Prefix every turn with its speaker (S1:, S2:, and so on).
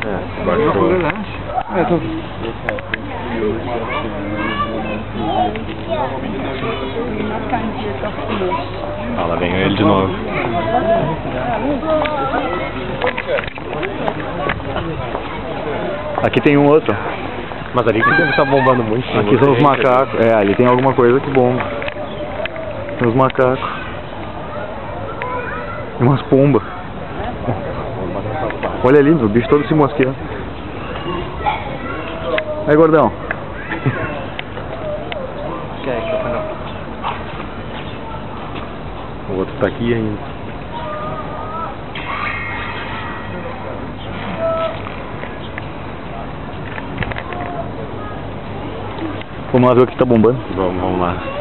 S1: Baixou. Ah, lá vem ele de novo. Aqui tem um outro.
S2: Mas ali que deve estar bombando muito.
S1: Aqui são os macacos. É, ali tem alguma coisa que bomba. Tem os macacos. Tem umas pombas. Olha ali, o bicho todo se mosqueando. Aí, gordão. O outro tá aqui ainda. Vamos lá ver o que tá bombando.
S2: Vamos lá.